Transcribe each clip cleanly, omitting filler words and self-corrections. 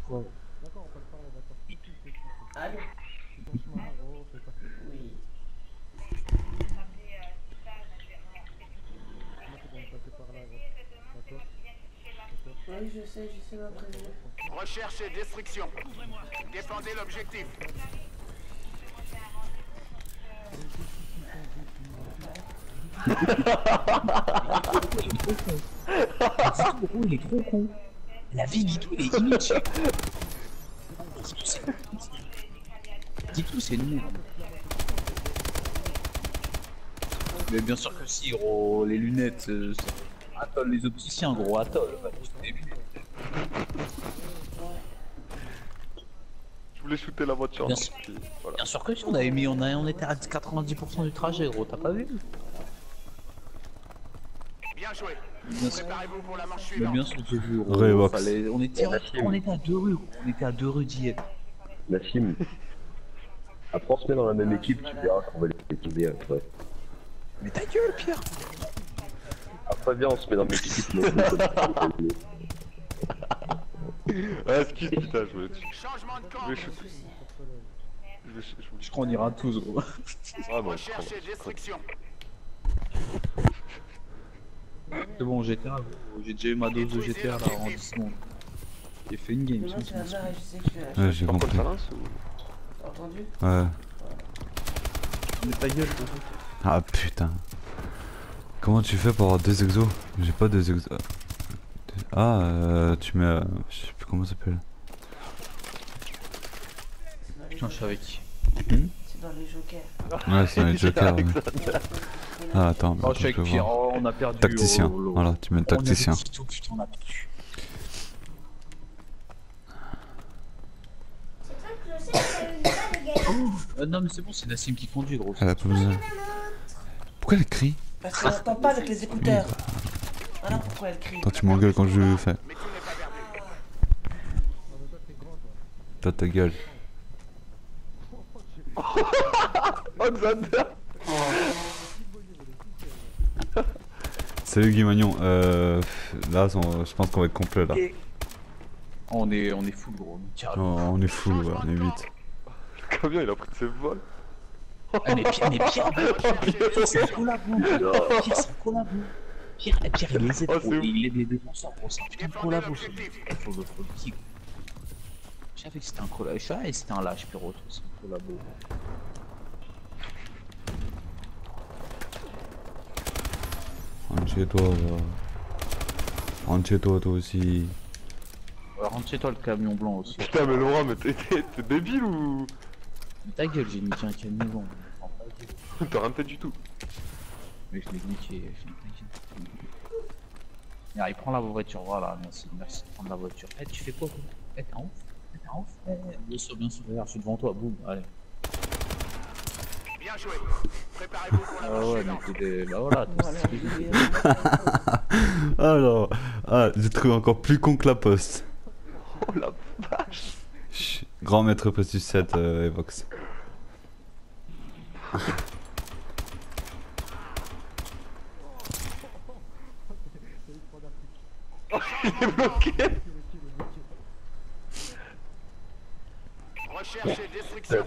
Ouais. Allô? Oui. Oui, je sais ma prévenir. Recherche et destruction. Défendez l'objectif. Guido, gros, il est trop con. La vie, Guido, il est inutile. Guido, c'est une merde. Mais bien sûr que si, gros, les lunettes, Atoll, les opticiens, gros, Atoll. Les lunettes. Je voulais shooter la voiture. Bien sûr. Puis, voilà. Bien sûr que si, on était à 90% du trajet, gros, t'as pas vu? Bien joué. Bien sûr. Préparez-vous pour la manche Mais suivante. bien sûr que j'ai vu, gros. Revox. On était à 2 rues, gros. On était à 2 rues d'hier. Nassim, après on se met dans la même équipe, tu verras qu'on va les tomber après. Mais ta gueule, Pierre. Après viens, on se met dans la même équipe. Ah, excuse, putain, je voulais. Changement de camp. Je voulais shooter. Je crois qu'on ira tous, gros. Ah non, Recherche et destruction. C'est bon, GTA, gros. J'ai déjà eu ma dose de GTA là en 10 secondes. J'ai fait une game, Non, sinon tu c'est vas bon. bien, je sais que tu vas. Ouais, j'ai Par contre, compris. ça lance ou... T'as entendu? Ouais. Mais ta gueule, gros. Ah putain. Comment tu fais pour avoir 2 exos? J'ai pas 2 exos. Ah, tu mets. Je sais plus comment ça s'appelle. Putain, je suis avec qui? C'est dans les jokers. Ouais, c'est les jokers. Ouais. Ah, attends, mais Oh, attends, je suis avec je vais Pierre, voir. oh, on a perdu. Tacticien. Oh, Voilà, tu mets tacticien. On avait Quito, putain, on a perdu. Non, mais c'est bon, c'est Nassim qui conduit, gros. Elle a pas besoin. Pourquoi elle crie? Parce qu'on n'entend pas avec les écouteurs. Voilà pourquoi elle crie. Attends, tu m'engueules quand je fais. Mais tout n'est pas perdu. Toi, ta gueule. Oh, Xander. Salut Guy Magnon. Là, je pense qu'on va être complet là. Oh, on est full, gros. Tiens, Oh, on est fou, ouais, on est 8. Le camion, il a pris de ses vols. ah, mais Pierre, c'est un collabo. Pierre, c'est un collabo. Pierre, il les aide, Oh, gros. c'est ouf. Il aide les défenseurs, gros. C'est un putain de Défendez collabo, ce mec. l'objectif. Faut le petit, gros. Je savais que c'était un collabo. Je savais que c'était un lâche, Pierrot. C'est un collabo. Rentre chez toi, là. Rentre chez toi, toi aussi. Rentre chez toi, le camion blanc aussi. Putain, mais Laurent, mais t'es débile ou. Mais ta gueule, j'ai niqué un camion. T'as rien fait du tout. Mais je l'ai niqué, il prend la voiture, voilà, merci de prendre la voiture. Eh, tu fais quoi, quoi? Eh, t'es en ouf? Eh, t'es en ouf? Eh, bien sûr, regarde, je suis devant toi, boum, allez. Bien joué. Préparez-vous pour la Ah manche ouais, mais suivante. t'es des... Bah voilà, Voilà, t'es il est- Alors, ah, j'ai trouvé encore plus con que la poste. Oh la vache. Chut, grand maître postus 7, Evox. Il est bloqué. Recherche et destruction.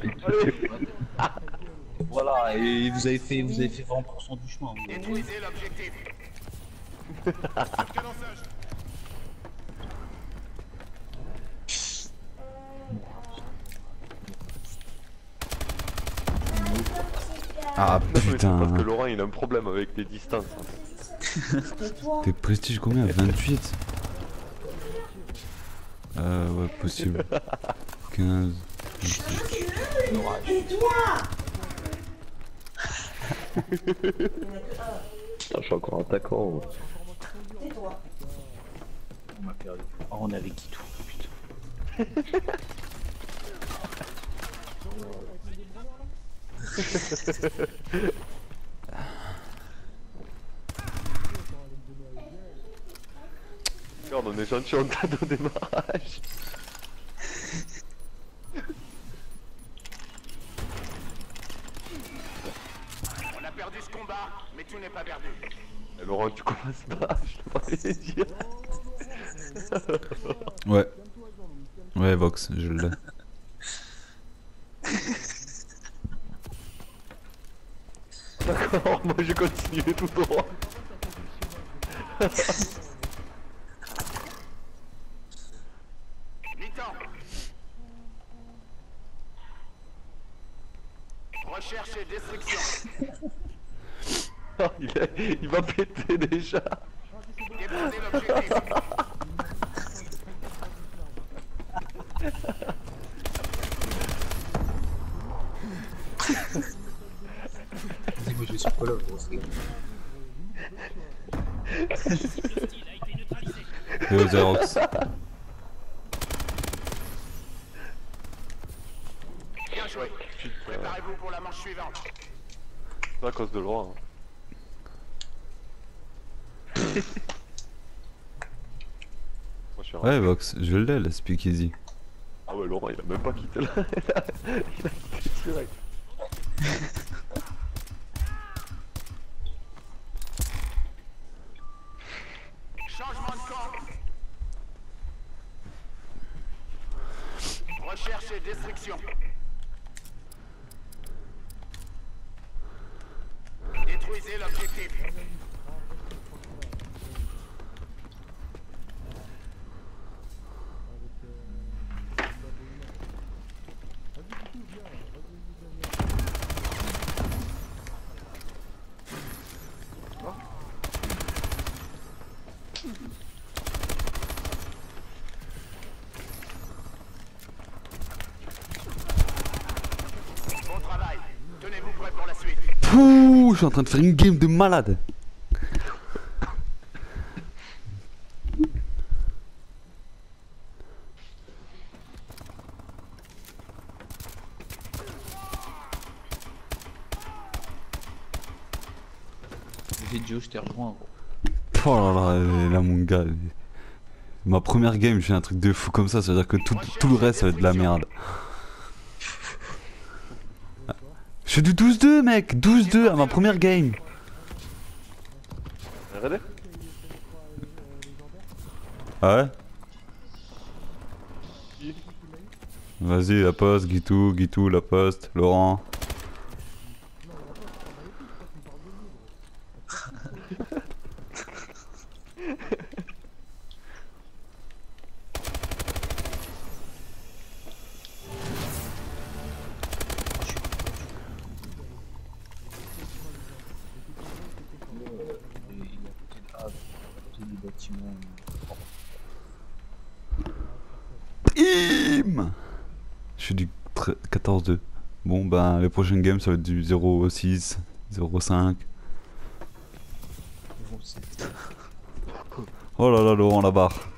Voilà, et vous avez fait 20% du chemin. Vous. Détruisez l'objectif. Cadençage. Ah Non, mais c'est parce putain. que Laurent, il a un problème avec les distances. Tais-toi. T'es prestige combien? 28? Ouais, possible. 15. Tais-toi. Putain, je suis encore attaquant. Tais-toi. On m'a perdu. Oh, on est avec qui tout, putain. Regarde, on est gentil, on t'aide au démarrage. On a perdu ce combat, mais tout n'est pas perdu. Et Laurent, tu commences pas, je te parlais dire. Ouais. Ouais, Vox, je l'ai. D'accord, moi je continue tout droit. Mi-temps. Recherche et destruction. Oh, il va péter déjà. Défendez l'objectif. Vas-y, moi je vais sur Call of, gros, c'est bon. Yo Xerox. Bien joué. Putain, Préparez-vous pour la manche suivante. c'est à cause de Laurent. Moi je suis Ouais Vox, je l'ai la speakeasy. Ah ouais, Laurent il a même pas quitté là. Il a quitté direct. Changement de camp. Recherche et destruction. Détruisez l'objectif. Bon travail. Tenez-vous prêts pour la suite. Pouh, je suis en train de faire une game de malade. Vas-y Joe, je t'ai rejoint gros. Oh là là, là mon gars. Ma première game, je fais un truc de fou comme ça veut dire que tout le reste ça va être de la merde. Je fais du 12-2 mec, 12-2 à ma première game. Regardez. Ah ouais? Vas-y, la poste, Guitou, la poste, Laurent. Il est à côté de Havre, à côté du bâtiment. Bim. Je suis du 14-2. Bon ben les prochaines games ça va être du 0-6, 0-5. Oh là là Laurent la barre.